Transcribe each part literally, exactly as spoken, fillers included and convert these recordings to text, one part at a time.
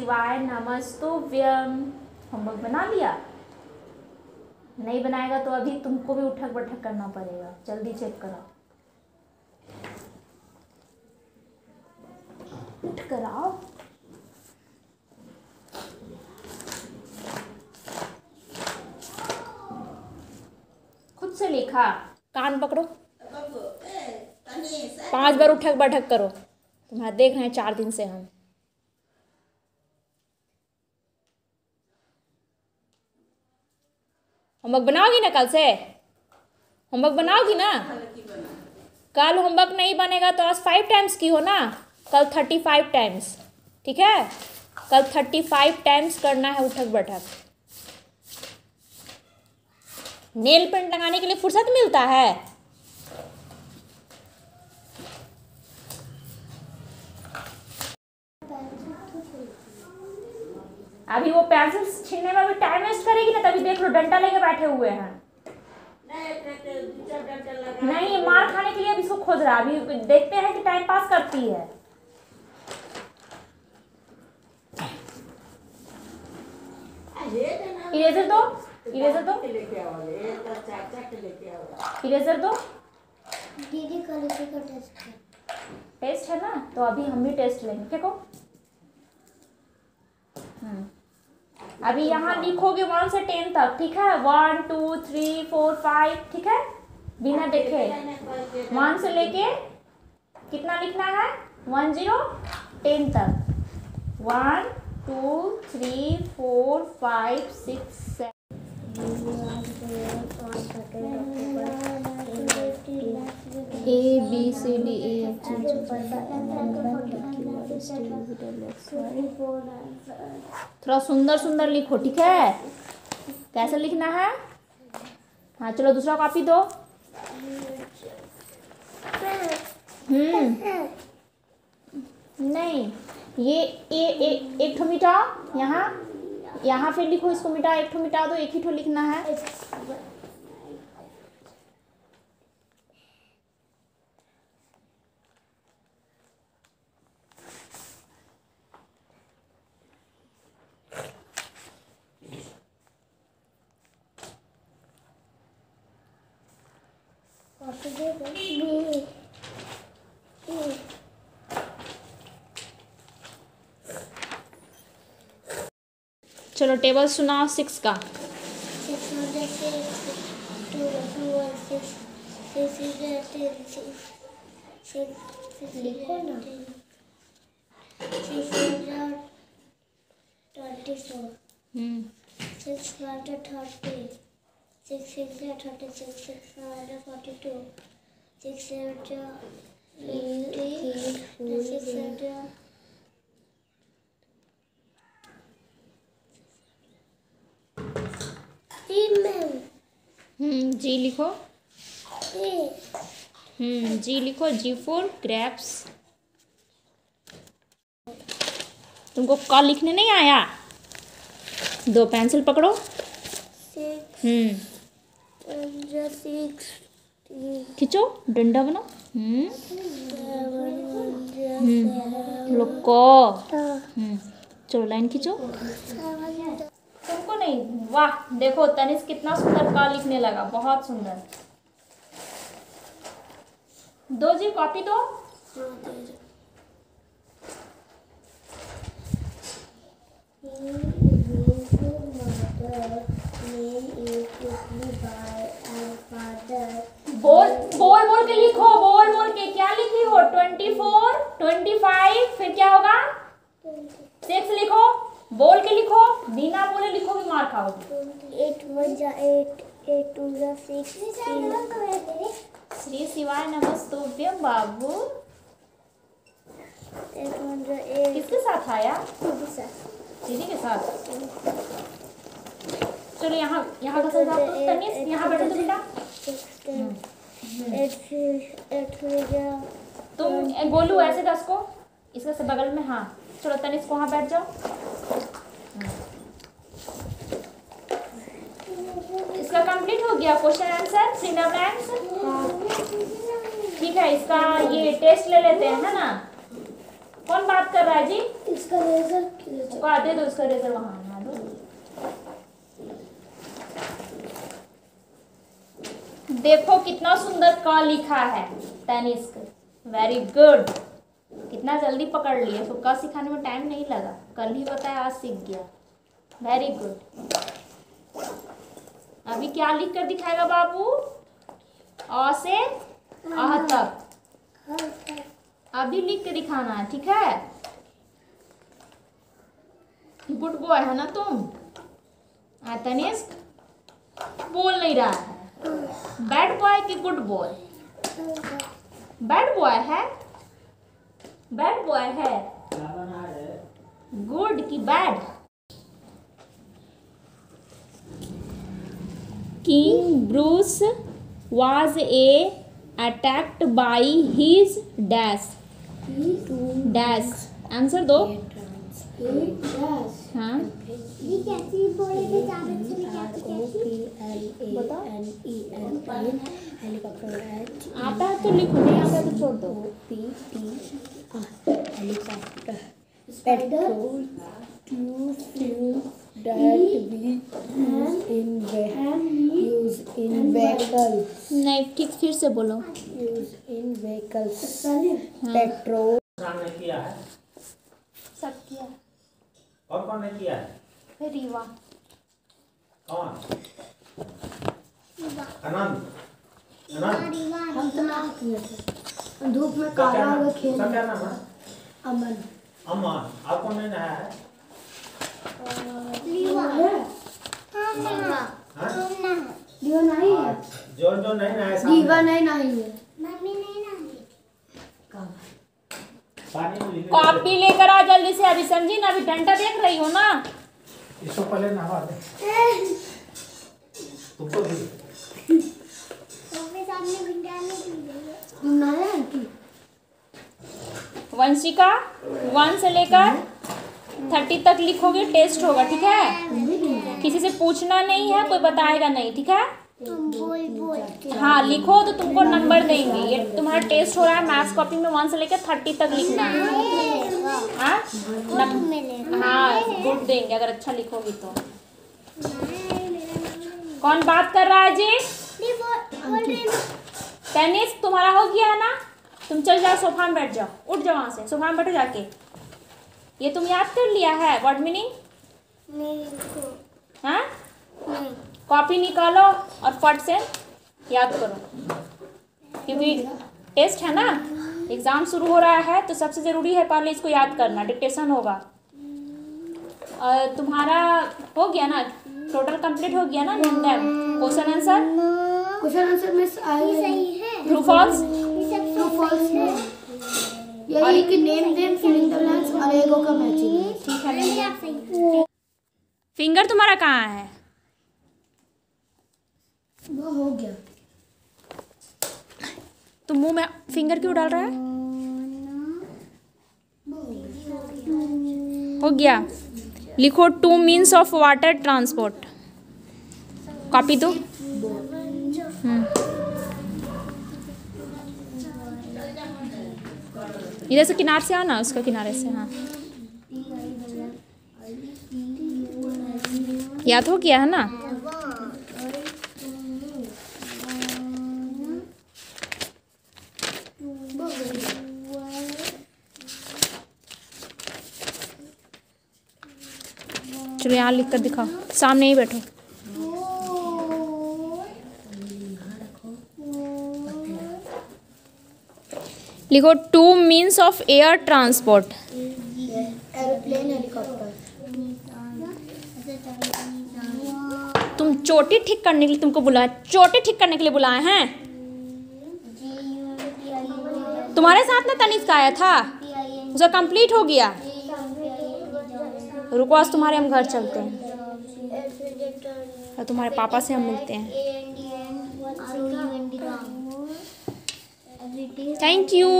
शिवाय नमस्तुभ्यम। होमवर्क बना लिया? नहीं बनाएगा तो अभी तुमको भी उठक बैठक करना पड़ेगा। जल्दी चेक करो, उठ कर आओ। खुद से लिखा, कान पकड़ो, पांच बार उठक बैठक करो। तुम्हारा देख रहे हैं चार दिन से हम। होमवर्क बनाओगी ना कल से? होमवर्क बनाओगी ना? कल होमवर्क नहीं बनेगा तो आज फाइव टाइम्स की हो ना, कल थर्टी फाइव टाइम्स, ठीक है? कल थर्टी फाइव टाइम्स करना है उठक बैठक। नेल पेंट लगाने के लिए फुर्सत मिलता है? अभी वो पेंसिल छीनने में भी टाइम वेस्ट करेगी ना, तभी देख लो डंडा लेके बैठे हुए हैं। नहीं, मार खाने के लिए अभी इसको खोज रहा है। अभी देखते हैं कि टाइम पास करती है। इरेजर दो, इरेजर दो, इरेजर दो। दीदी कल इसी का टेस्ट है। टेस्ट है ना, तो अभी हम भी टेस्ट लेंगे। देखो, हम्म अभी यहाँ लिखोगे वन से टेन तक, ठीक है? One two three four five, ठीक है? बिना देखे वन से लेके कितना लिखना है? वन जीरो टेन तक। One two three four five six seven. A B C D A F G थोड़ा सुंदर सुंदर लिखो, ठीक है? कैसे लिखना है? हाँ चलो दूसरा कॉपी दो। हम्म नहीं, ये ए ए एक ठो मिटा, यहाँ यहाँ फिर लिखो, इसको मिटा, एक ठो मिटा दो, एक ही ठो लिखना है। चलो टेबल सुनाओ सिक्स का। लिखो ना। Twenty four, six hundred thirty, six hundred thirty six, six hundred forty two, six hundred eighty, six hundred hmm G लिखो। हम्म जी लिखो। G for grapes. तुमको कॉल लिखने नहीं आया? दो पेंसिल पकड़ो। हम्म खींचो, डंडा बनाओ। हम्म लोको। हम्म चलो लाइन खींचो। तुमको नहीं? वाह, देखो तनिष्क कितना सुंदर का लिखने लगा, बहुत सुंदर। दो जी कॉपी दो। बोल बोल बोल के लिखो, बोल बोल के। क्या लिखी हो? ट्वेंटी फोर, ट्वेंटी फाइव, फिर क्या होगा? सिक्स लिखो, बोल के लिखो। बिना बोले लिखोगे मार खाओगे। एट वन जा एट, एट टू जा सिक्स। श्री शिवाय नमस्तुभ्यम बाबू। एट वन जा एट। किसके साथ आया? दीदी साथ। दीदी के साथ। चलो यहाँ यहाँ का साथ तनिष्क यहाँ बैठो तो बेटा। एट एट जा। तुम गोलू ऐसे दस को इसका से बगल में। हाँ चलो तनिष्क वहाँ बैठ जाओ। इसका कंप्लीट हो गया क्वेश्चन आंसर, सिंगल ब्लैंक्स। ठीक है, इसका ये टेस्ट ले लेते हैं, है ना? कौन बात कर रहा है जी? इसका रेजर वो दे दो उसका रेजर वहाँ बना दो। देखो कितना सुंदर क लिखा है तनिष्क, वेरी गुड। कितना जल्दी पकड़ लिए, तो क सिखाने में टाइम नहीं लगा, कल ही बताया आज सीख गया, वेरी गुड। अभी क्या लिख कर दिखाएगा बाबू? अ से अह तक अभी लिख के दिखाना है, ठीक है? गुड बॉय है ना तुम? तनिष्क बोल नहीं रहा है, बैड बॉय कि गुड बॉय? बैड बॉय है, बैड बॉय है, गुड कि bad? King Bruce was a attacked by his dash dash answer दो। हाँ ये कैसी बोलेंगे ज़्यादा अच्छे में कैसी बताओ। हेलीकॉप्टर आता है तो लिखो, नहीं आता तो छोड़ दो। P T helicopter petrol to fuel that we use in use in vehicles नहीं ठीक फिर से बोलो। use in vehicles पेट्रोल ने किया है, सब किया। और कौन ने किया है? फिर रीवा। कौन? आनंद आनंद हम तो ना किए थे धूप में उसका काला क्या हुआ नाम- खेल उसका क्या नाम है? अमन अमन। आप कौन ने नहाया है? हाँ? दीवा नहीं है जो जो नहीं नहाया सामने दीवा नहीं नहीं है मम्मी नहीं नहाती। पानी में लीजिए। कॉपी लेकर आ जल्दी से, अभी समझी ना? अभी डंडा देख रही हो ना? इसको पहले नहवा दे। तुमको भी मम्मी सामने भिंडा नहीं पी रही है। नहीं है कि वंशिका वन से लेकर थर्टी तक लिखोगे, टेस्ट होगा, ठीक है? किसी से पूछना नहीं है, कोई बताएगा नहीं, ठीक है? तुम बोल बोल के हाँ लिखो तो तुमको नंबर देंगे। ये तुम्हारा टेस्ट हो रहा है, मैथ्स कॉपी में वन से लेकर थर्टी तक लिखना है। हाँ नम- हाँ गुड देंगे अगर अच्छा लिखोगी तो। कौन बात कर रहा है जी? नहीं बोल बोल रही हूँ। टेनिस तुम्हारा हो गया है ना? तुम चल जाओ, सोफा में बैठ जाओ, उठ जाओ वहाँ से, सोफा में बैठो जाके। ये तुम याद कर लिया है वर्ड मीनिंग? नहीं लिखो। हाँ नहीं कॉपी निकालो और फट से याद करो, क्योंकि टेस्ट है ना, एग्ज़ाम शुरू हो रहा है तो सबसे ज़रूरी है पहले इसको याद करना। डिक्टेशन होगा। और तुम्हारा हो गया ना, टोटल कंप्लीट हो गया ना? क्वेश्चन आंसर क्वेश्चन आंसर में ये सही है। True false. ये सब ट्रू फॉल्स है। यही कि name them filling the blanks और एगो का मैचिंग ठीक है। ये आप सही। फिंगर तुम्हारा कहाँ है? वो हो गया तुम मुंह में फिंगर क्यों डाल रहा है? हो गया। लिखो two means of water transport. Copy दो। हम्म। इधर से किनारे से आओ ना, उसका किनारे से। हाँ याद हो गया है ना? चलो यहाँ लिख कर दिखाओ, सामने ही बैठो। लिखो two means of air transport. Aeroplane helicopter तुम चोटी ठीक करने के लिए तुमको बुलाया, चोटी ठीक करने के लिए बुलाए हैं। तुम्हारे साथ ना तनिष्क आया था, उसका कंप्लीट हो गया। रुको आज तुम्हारे हम घर चलते हैं और तुम्हारे पापा से हम मिलते हैं। Thank you.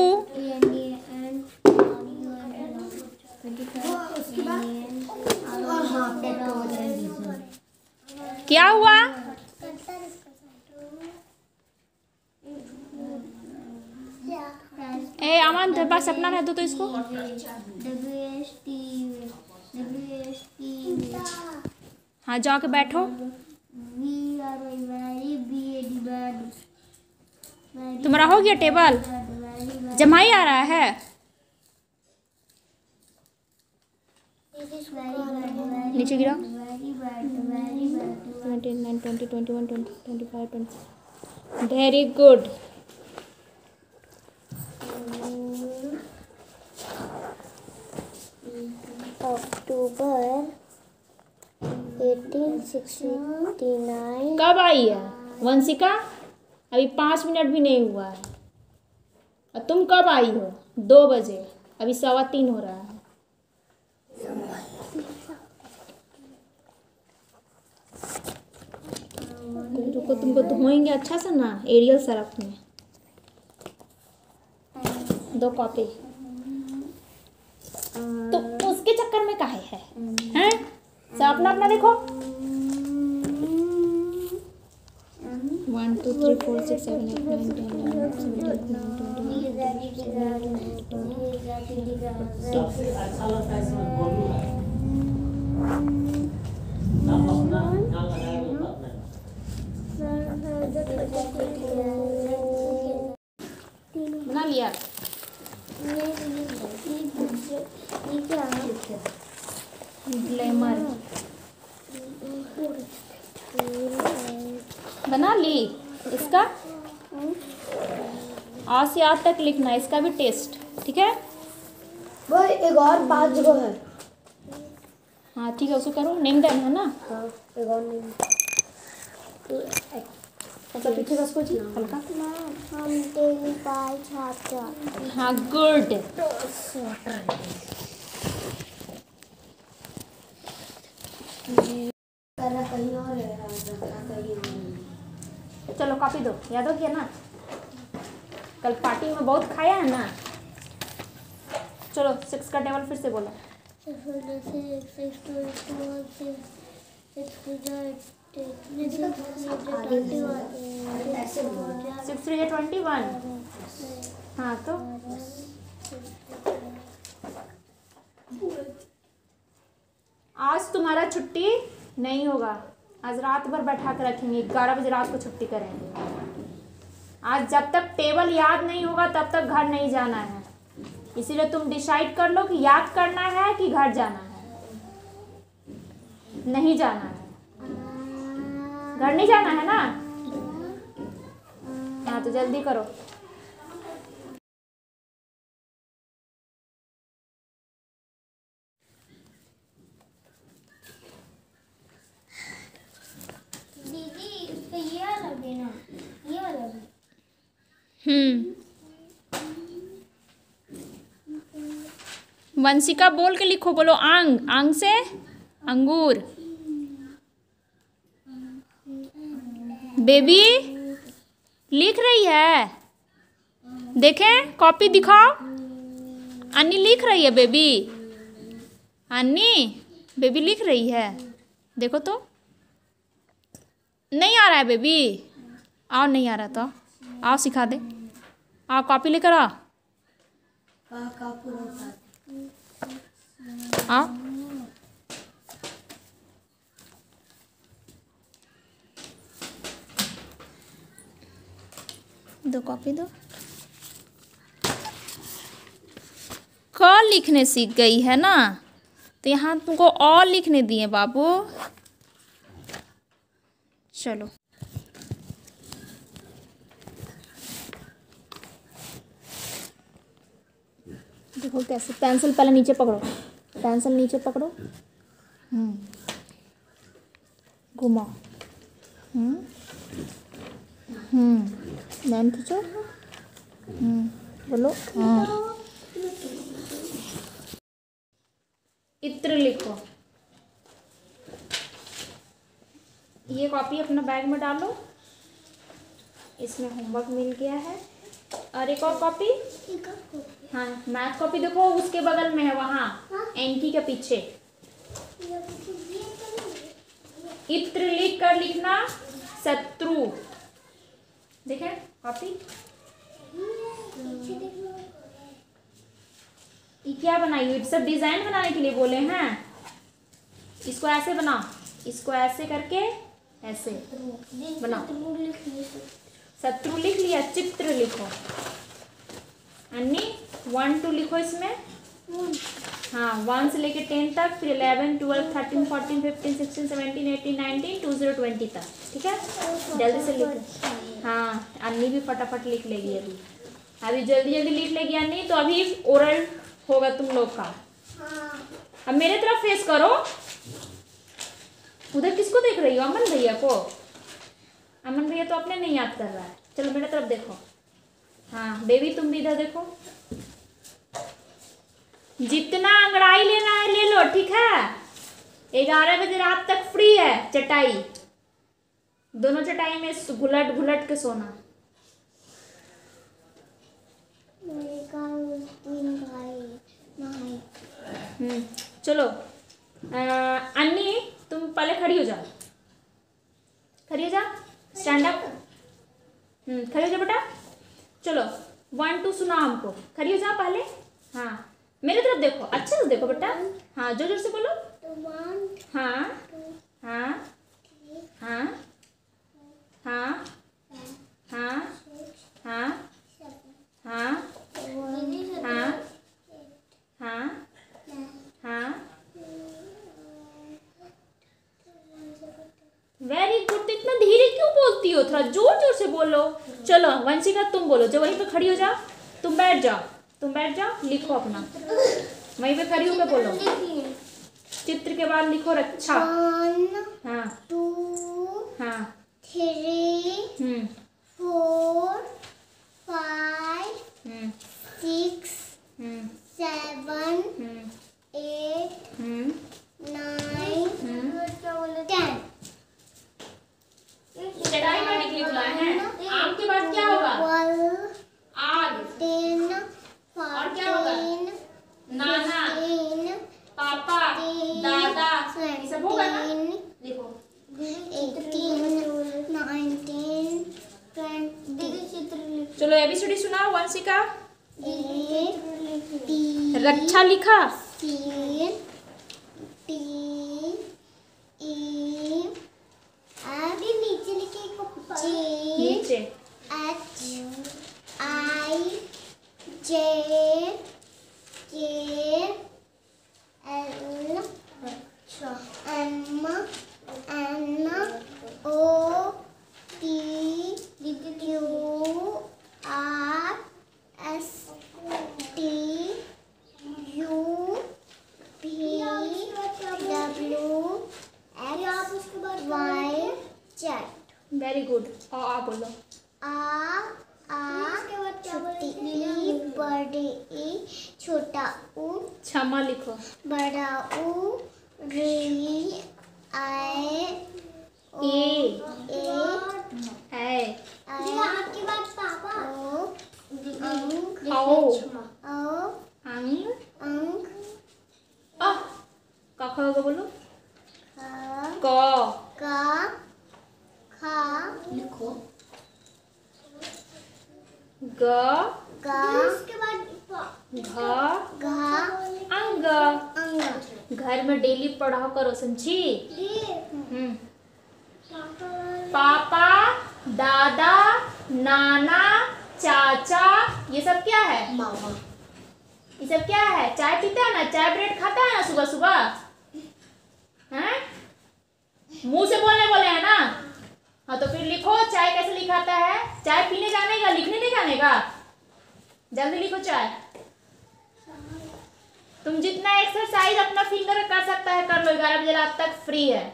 क्या हुआ? ए अमन पास अपना है दो तो इसको। W S T W S T हाँ जाके बैठो। We are very B A D bad तुम्हारा हो गया टेबल? जमाई आ रहा है। नीचे गिरा। Nine twenty twenty one twenty twenty five twenty. Very good. October eighteen sixty nine. कब आई है वंशिका? अभी पाँच मिनट भी नहीं हुआ है। और तुम कब आई हो? दो बजे। अभी सवा तीन हो रहा है। रुको तुमको धोएंगे अच्छा से ना एरियल सरफ में। दो कॉपी तो उसके चक्कर में काहे है हैं? सब अपना अपना देखो। One two three four six seven eight nine ten eleven twelve सबसे अच्छा लगता है इसमें गोलू है। नाम अपना नाम लगाया तो अपना। बना लिया? ग्लैमर बना ली। इसका आ से आज तक लिखना है। इसका भी टेस्ट ठीक है। वो एक और पाँच गो है। हाँ ठीक है उसको करो। नेम देना है ना। हाँ एक और नहीं। अच्छा पीछे का उसको जी हल्का। हम तेरी पाँच छात्र। हाँ गुड। कहीं और है कहीं चलो कॉपी दो। याद हो गया ना? कल पार्टी में बहुत खाया है ना। चलो सिक्स का टेबल फिर से बोलो। Six three twenty one. हाँ तो आज तुम्हारा छुट्टी नहीं होगा। आज रात भर बैठा कर रखेंगे। ग्यारह बजे रात को छुट्टी करेंगे। आज जब तक टेबल याद नहीं होगा तब तक घर नहीं जाना है। इसीलिए तुम डिसाइड कर लो कि याद करना है कि घर जाना है। नहीं जाना है। घर नहीं जाना है ना? हाँ तो जल्दी करो। दीदी इस पे ये वाला भी ना ये वाला भी। हम्म वंशिका बोल के लिखो। बोलो आंग। आंग से अंगूर। बेबी लिख रही है। देखें कॉपी दिखाओ। अन्नी लिख रही है बेबी। अन्नी बेबी लिख रही है। देखो तो। नहीं आ रहा है बेबी? आओ नहीं आ रहा तो आओ सिखा दे। आओ कॉपी लेकर आओ। आओ दो कॉपी दो। क लिखने सीख गई है ना तो यहाँ तुमको और लिखने दिए बाबू। चलो देखो कैसे। पेंसिल पहले नीचे पकड़ो। पेंसिल नीचे पकड़ो। हम्म घुमाओ। हम्म हम्म लाइन खींचो। हम्म बोलो हाँ। इत्र लिखो। ये कॉपी अपना बैग में डालो। इसमें होमवर्क मिल गया है। और एक और कॉपी। हाँ मैथ कॉपी देखो उसके बगल में है वहाँ एंकी के पीछे। इत्र लिख कर लिखना शत्रु। देखें कॉपी। ये क्या बनाई हुई? सब डिजाइन बनाने के लिए बोले हैं। इसको ऐसे बनाओ, इसको ऐसे करके ऐसे बनाओ। शत्रु लिख लिया, चित्र लिखो। अन्नी वन टू लिखो इसमें। हाँ, वन से लेके टेन तक, फिर eleven twelve thirteen fourteen fifteen sixteen seventeen eighteen nineteen two zero twenty तक। ठीक है, जल्दी से लिखो। हाँ, अन्नी भी फटाफट लिख लेगी अभी। अभी जल्दी जल्दी लिख लेगी अन्नी। तो अभी ओरल होगा तुम लोग का। अब मेरे तरफ फेस करो। उधर किसको देख रही हो? अमन भैया को? अमन भैया तो अपने नहीं याद कर रहा है। चलो मेरे तरफ देखो। हाँ बेबी, तुम भी इधर देखो। जितना अंगड़ाई लेना है ले लो, ठीक है। ग्यारह बजे रात तक फ्री है चटाई। दोनों चटाई में घुलट घुलट के सोना। हम्म चलो अन्नी, तुम पहले खड़ी हो जाओ। खड़ी हो जा, स्टैंड अप। हम्म खड़ी हो जा बेटा। चलो वन टू सुनाओ हमको। खड़ी हो जाओ पहले। हाँ मेरे तरफ देखो, अच्छे से देखो बेटा। हाँ जोर जोर से बोलो। हाँ हाँ हाँ हाँ हाँ हाँ हाँ हाँ हाँ हाँ। Very good. तो इतना धीरे क्यों बोलती हो? थोड़ा जोर जोर से बोलो। चलो वंशिका तुम बोलो। जो वहीं पे खड़ी हो जाओ। तुम बैठ जाओ, तुम बैठ जाओ, लिखो अपना। वहीं पे खड़ी होकर बोलो। चित्र के बाद लिखो रक्षा। हाँ टू हाँ three hmm four five hmm six hmm seven hmm eight hmm nine ten. चटाई बनाने के लिए बुलाए हैं। आम के बाद क्या होगा? आग। टेन और क्या होगा? नाना, पापा, दादा, ये सब होगा ना? लिखो। Eighteen nineteen twenty. चलो एबीसीडी सुनाओ वंशिका। ए टी रक्षा लिखा। सी टी ई आगे नीचे लिखे जी नीचे H I J K L M N O P Q R S T U P W X Y Z. Very good. आ आ बोलो। आ आ छोटी ई बड़े ई छोटा ऊ क्षमा लिखो। बड़ा ऊ री आए ए ए ऐ आपके बाद पापा ओ अंक आओ ओ अंग अंक आ का खा होगा बोलो। ख क का खा लिखो। ग गा उसके बाद घ घा अंग। अंग। घर में डेली पढ़ा करो, समझी? हम्म पापा, दादा, नाना, चाचा, ये सब क्या है? मामा। ये सब क्या है? चाय पीता है ना, चाय ब्रेड खाता है ना सुबह सुबह, हैं? मुंह से बोलने बोले हैं ना। हाँ तो फिर लिखो चाय कैसे लिखाता है। चाय पीने जाने का, लिखने नहीं जाने का। जल्दी लिखो चाय। तुम जितना एक्सरसाइज अपना फिंगर कर सकता है कर लो। ग्यारह बजे रात तक फ्री है।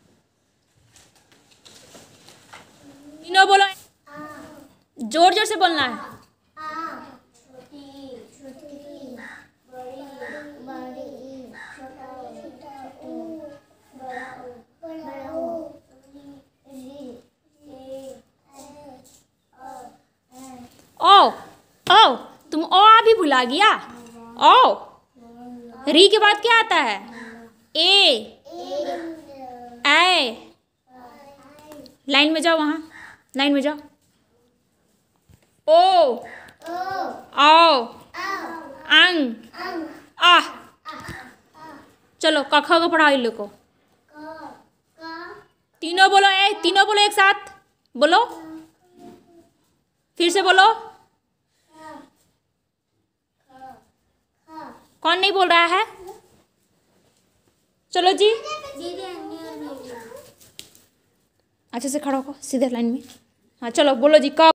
तीनों बोलो, जोर जोर से बोलना है। ओ ओ तुम ओ अभी भुला गया। ओ री के बाद क्या आता है? ए ऐ। लाइन में जाओ, वहाँ लाइन में जाओ। ओ औ अंग आ। चलो क ख को पढ़ाओ इन लोग को। तीनों बोलो, ए तीनों बोलो एक साथ बोलो, फिर से बोलो। कौन नहीं बोल रहा है? चलो जी, अच्छे से खड़ा हो सीधे लाइन में। हाँ चलो बोलो जी। क